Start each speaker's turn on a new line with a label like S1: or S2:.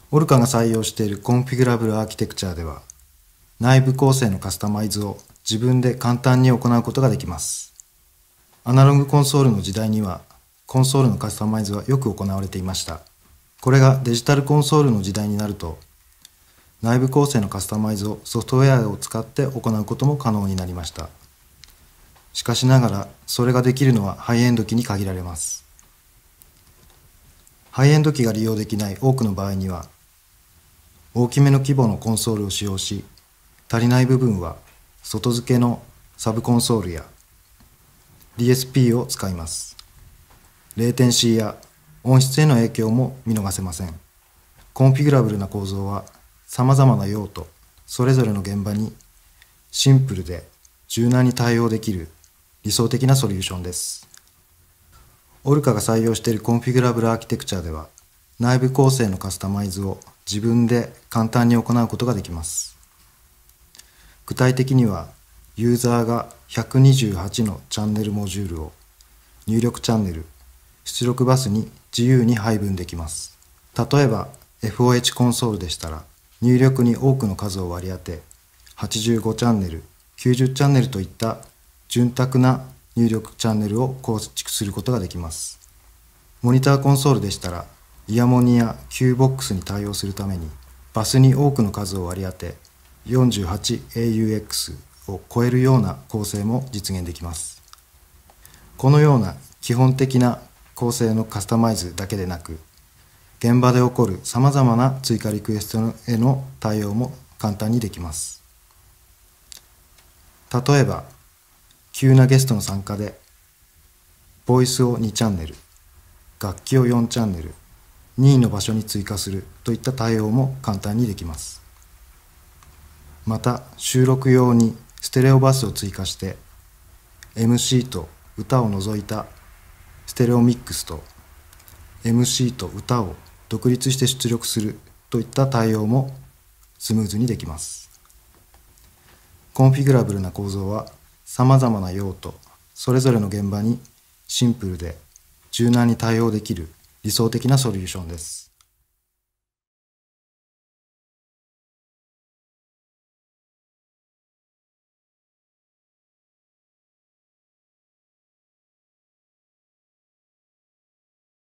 S1: オルカが採用しているコンフィグラブルアーキテクチャでは、内部構成のカスタマイズを自分で簡単に行うことができます。アナログコンソールの時代には、コンソールのカスタマイズはよく行われていました。これがデジタルコンソールの時代になると、内部構成のカスタマイズをソフトウェアを使って行うことも可能になりました。しかしながら、それができるのはハイエンド機に限られます。ハイエンド機が利用できない多くの場合には、大きめの規模のコンソールを使用し、足りない部分は外付けのサブコンソールや DSP を使います。レイテンシーや音質への影響も見逃せません。コンフィグラブルな構造は様々な用途、それぞれの現場にシンプルで柔軟に対応できる理想的なソリューションです。オルカが採用しているコンフィグラブルアーキテクチャでは、内部構成のカスタマイズを自分で簡単に行うことができます。具体的には、ユーザーが128のチャンネルモジュールを入力チャンネル、出力バスに自由に配分できます。例えば FOH コンソールでしたら、入力に多くの数を割り当て、85チャンネル、90チャンネルといった潤沢な入力チャンネルを構築することができます。モニターコンソールでしたら、イヤモニや Q-BOX に対応するために、バスに多くの数を割り当て、48AUX を超えるような構成も実現できます。このような基本的な構成のカスタマイズだけでなく、現場で起こるさまざまな追加リクエストへの対応も簡単にできます。例えば、急なゲストの参加で、ボイスを2チャンネル、楽器を4チャンネル、任意の場所に追加するといった対応も簡単にできます。また、収録用にステレオバスを追加して、MC と歌を除いたステレオミックスと MC と歌を独立して出力するといった対応もスムーズにできます。コンフィグラブルな構造は様々な用途、それぞれの現場にシンプルで柔軟に対応できる理想的なソリューションです。